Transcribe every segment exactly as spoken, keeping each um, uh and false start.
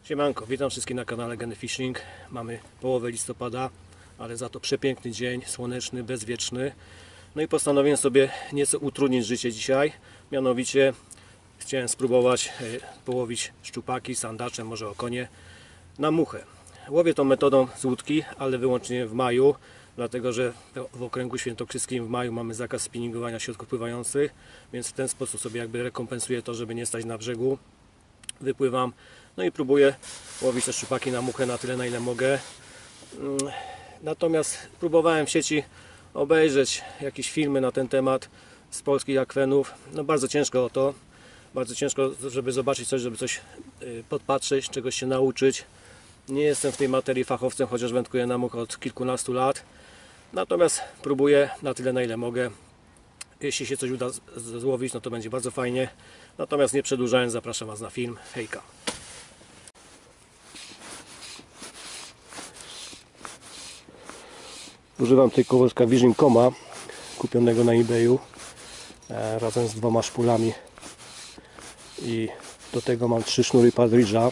Siemanko, witam wszystkich na kanale Geny Fishing. Mamy połowę listopada, ale za to przepiękny dzień, słoneczny, bezwieczny. No i postanowiłem sobie nieco utrudnić życie dzisiaj. Mianowicie chciałem spróbować połowić szczupaki, sandacze, może okonie na muchę. Łowię tą metodą z łódki, ale wyłącznie w maju, dlatego że w okręgu świętokrzyskim w maju mamy zakaz spinningowania środków pływających, więc w ten sposób sobie jakby rekompensuję to, żeby nie stać na brzegu. Wypływam, no i próbuję łowić te szczupaki na muchę na tyle, na ile mogę. Natomiast próbowałem w sieci obejrzeć jakieś filmy na ten temat z polskich akwenów. No bardzo ciężko o to, bardzo ciężko, żeby zobaczyć coś, żeby coś podpatrzeć, czegoś się nauczyć. Nie jestem w tej materii fachowcem, chociaż wędkuję na muchę od kilkunastu lat. Natomiast próbuję na tyle, na ile mogę. Jeśli się coś uda złowić, no to będzie bardzo fajnie. Natomiast nie przedłużając, zapraszam Was na film. Hejka! Używam tej kołowrotka Vision Coma, kupionego na eBayu, e, razem z dwoma szpulami. I do tego mam trzy sznury Partridge'a,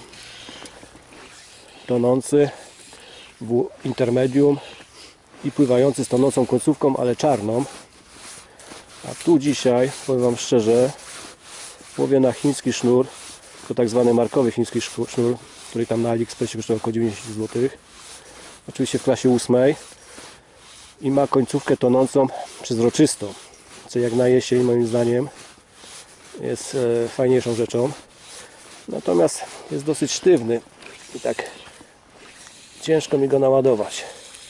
tonący w intermedium i pływający z tonącą końcówką, ale czarną. A tu dzisiaj, powiem Wam szczerze, łowię na chiński sznur, to tak zwany markowy chiński sznur, który tam na AliExpressie kosztował około dziewięćdziesiąt złotych. Oczywiście w klasie ósmej i ma końcówkę tonącą przezroczystą, co jak na jesień moim zdaniem jest e, fajniejszą rzeczą. Natomiast jest dosyć sztywny i tak ciężko mi go naładować.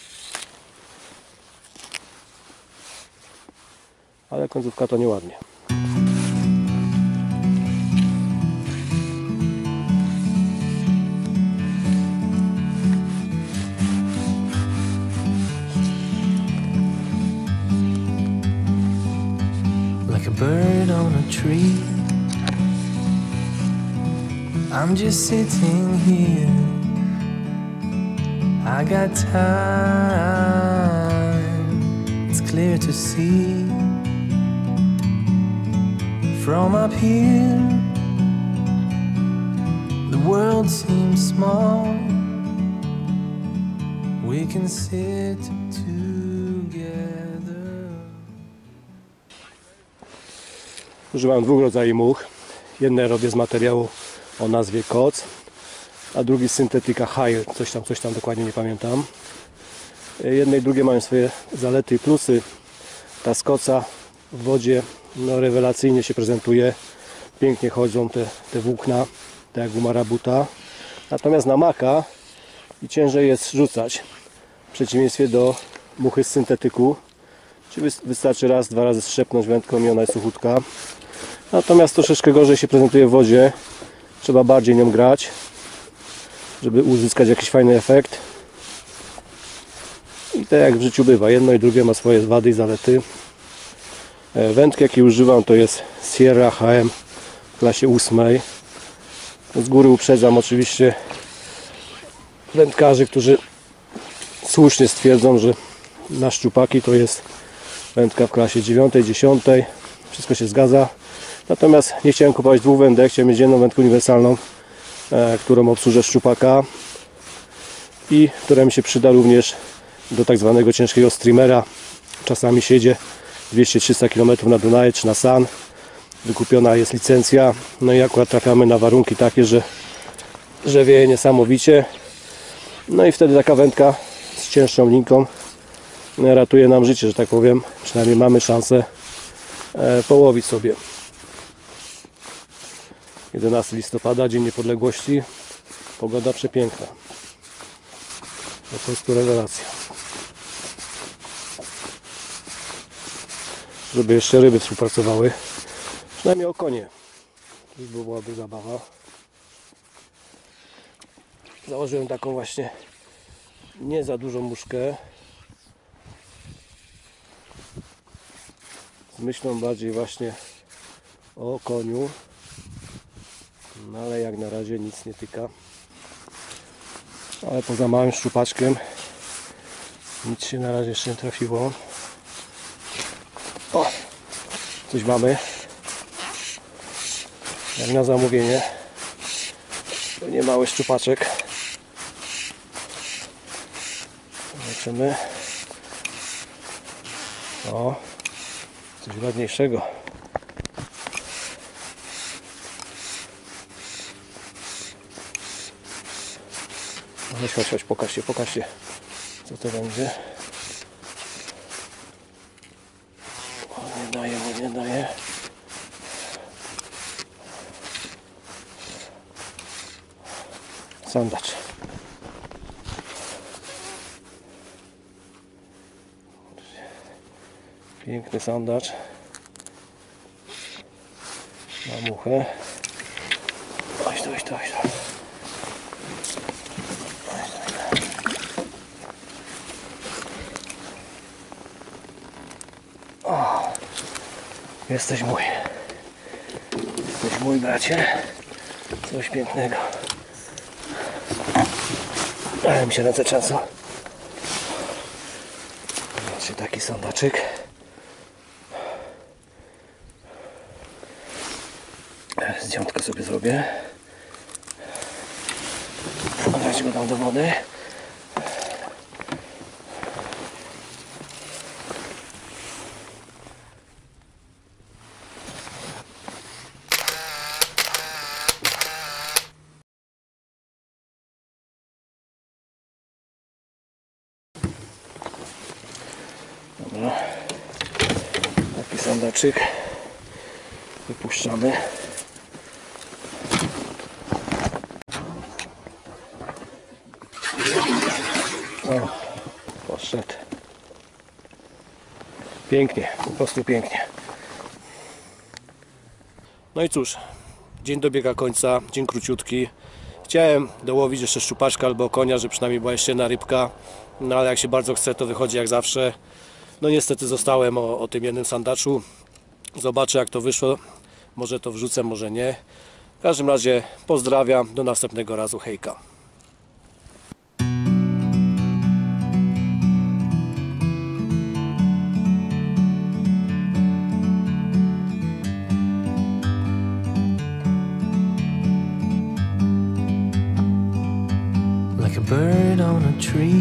Ale końcówka to nieładnie. Like a bird on a tree, I'm just sitting here. I got time, it's clear to see. From up here, the world seems small. We can sit together. Używam dwóch rodzajów much. Jedne robię z materiału o nazwie koc, a drugi z syntetyka High, coś tam, coś tam dokładnie nie pamiętam. Jedne i drugie mają swoje zalety i plusy. Ta z koca w wodzie no, rewelacyjnie się prezentuje, pięknie chodzą te, te włókna, tak jak u marabuta. Natomiast na maka i ciężej jest rzucać, w przeciwieństwie do muchy z syntetyku, czyli wystarczy raz, dwa razy strzepnąć wędką i ona jest suchutka. Natomiast troszeczkę gorzej się prezentuje w wodzie, trzeba bardziej nią grać, żeby uzyskać jakiś fajny efekt. I tak jak w życiu bywa, jedno i drugie ma swoje wady i zalety. Wędki jakie używam to jest Sierra H M w klasie ósmej. Z góry uprzedzam oczywiście wędkarzy, którzy słusznie stwierdzą, że na szczupaki to jest wędka w klasie dziewiątej, dziesiątej. Wszystko się zgadza. Natomiast nie chciałem kupować dwóch wędek, chciałem mieć jedną wędkę uniwersalną, e, którą obsłużę szczupaka i która mi się przyda również do tak zwanego ciężkiego streamera. Czasami się jedzie dwieście trzysta kilometrów na Dunaje czy na San. Wykupiona jest licencja. No i akurat trafiamy na warunki takie, że, że wieje niesamowicie. No i wtedy taka wędka z cięższą linką ratuje nam życie, że tak powiem. Przynajmniej mamy szansę e, połowić sobie. jedenastego listopada, Dzień Niepodległości. Pogoda przepiękna. Po prostu rewelacja. Żeby jeszcze ryby współpracowały. Przynajmniej okonie. Już byłaby zabawa. Założyłem taką właśnie nie za dużą muszkę. Z myślą bardziej właśnie o okoniu. No ale jak na razie nic nie tyka. Ale poza małym szczupaczkiem nic się na razie jeszcze nie trafiło. O! Coś mamy. Jak na zamówienie. Nie mały szczupaczek. Zobaczymy. O, coś ładniejszego. Chodź, chodź, chodź, pokaż się, pokaż się, co to będzie. O, nie daje, o, nie daje. Sandacz. Piękny sandacz. Na muchę. Chodź, chodź, chodź, chodź. O, jesteś mój. Jesteś mój, bracie. Coś pięknego. Ale mi się ręce trzęsą. Zobaczcie, taki sandaczyk. Zdjątkę sobie zrobię. Dać go tam do wody. Dobra. Taki sandaczyk. Wypuszczamy. O, poszedł. Pięknie, po prostu pięknie. No i cóż, dzień dobiega końca, dzień króciutki. Chciałem dołowić jeszcze szczupaczka albo konia, że przynajmniej była jeszcze jedna rybka. No ale jak się bardzo chce, to wychodzi jak zawsze. No niestety zostałem o, o tym jednym sandaczu. Zobaczę, jak to wyszło. Może to wrzucę, może nie. W każdym razie pozdrawiam, do następnego razu, hejka. Like a bird on a tree,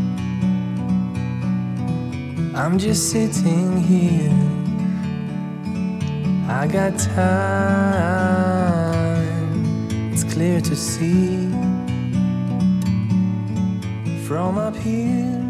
I'm just sitting here. I got time, it's clear to see from up here.